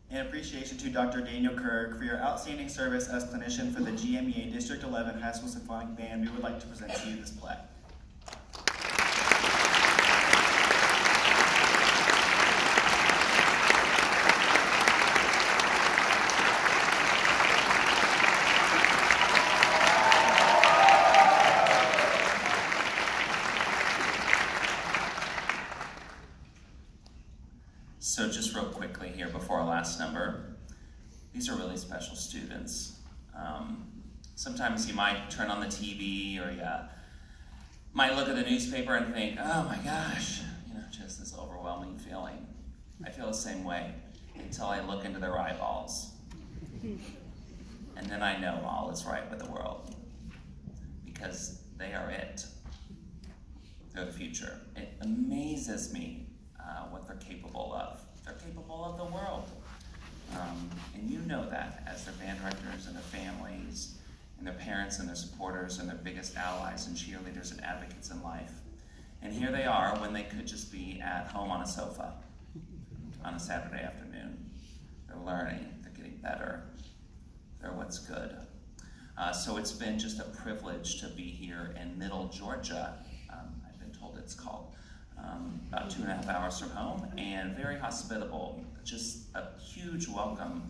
In appreciation to Dr. Daniel Kirk for your outstanding service as clinician for the GMEA District 11 High School Symphonic Band, we would like to present to you this plaque. So just real quickly here before our last number, these are really special students. Sometimes you might turn on the TV or you might look at the newspaper and think, oh my gosh, just this overwhelming feeling. I feel the same way until I look into their eyeballs. And then I know all is right with the world because they are it. They're the future. It amazes me what they're capable of. They're capable of the world. And you know that as their band directors and their families and their parents and their supporters and their biggest allies and cheerleaders and advocates in life. And here they are when they could just be at home on a sofa on a Saturday afternoon. They're learning, they're getting better, they're what's good. So it's been just a privilege to be here in Middle Georgia. I've been told it's called. About 2.5 hours from home, and very hospitable. Just a huge welcome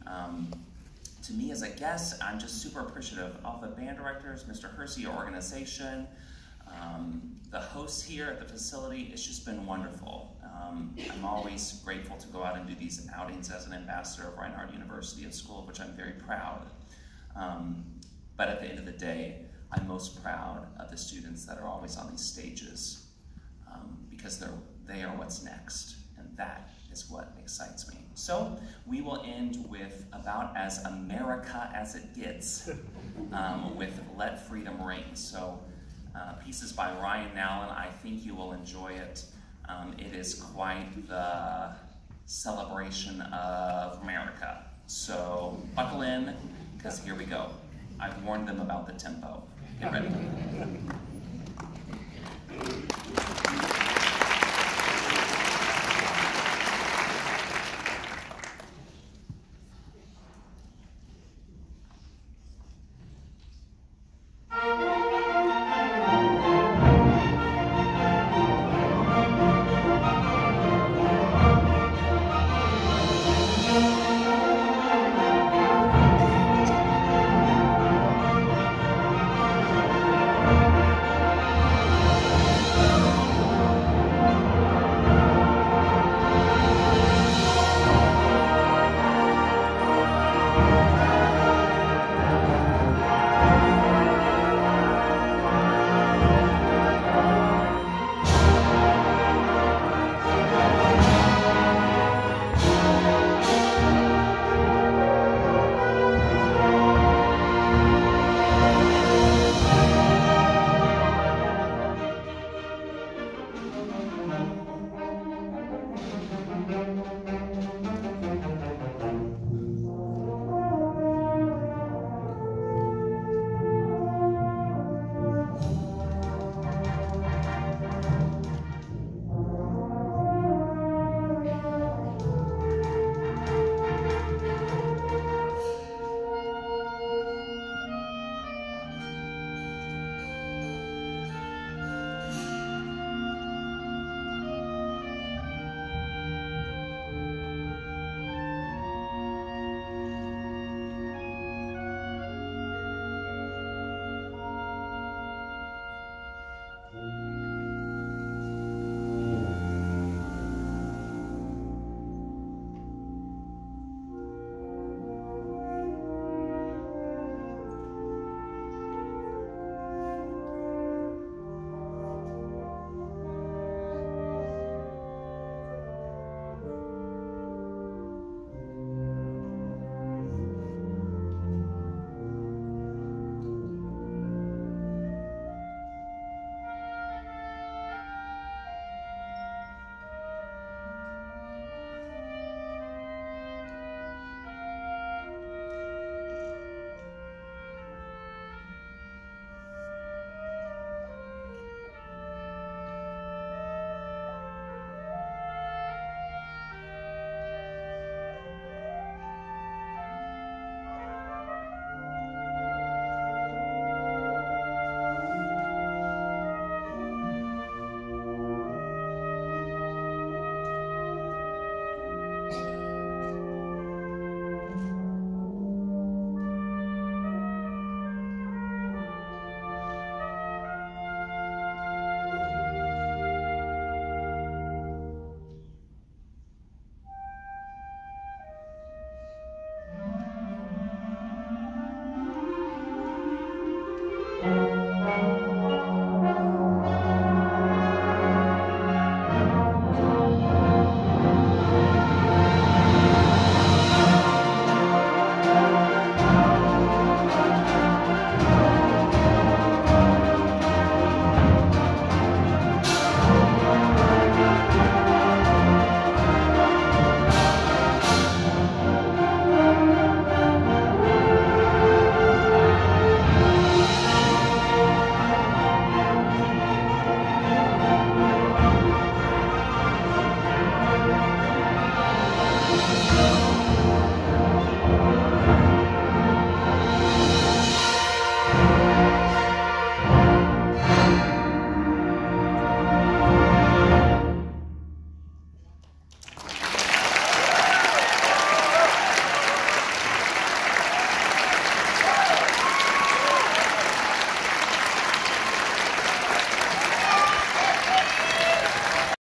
to me as a guest. I'm just super appreciative of the band directors, Mr. Hersey, your organization, the hosts here at the facility. It's just been wonderful. I'm always grateful to go out and do these outings as an ambassador of Reinhardt University, a school of which I'm very proud. But at the end of the day, I'm most proud of the students that are always on these stages. Because they are what's next, and that is what excites me. So we will end with about as America as it gets, with Let Freedom Ring. So pieces by Ryan Nallen. I think you will enjoy it. It is quite the celebration of America. So buckle in, because here we go. I've warned them about the tempo. Get ready.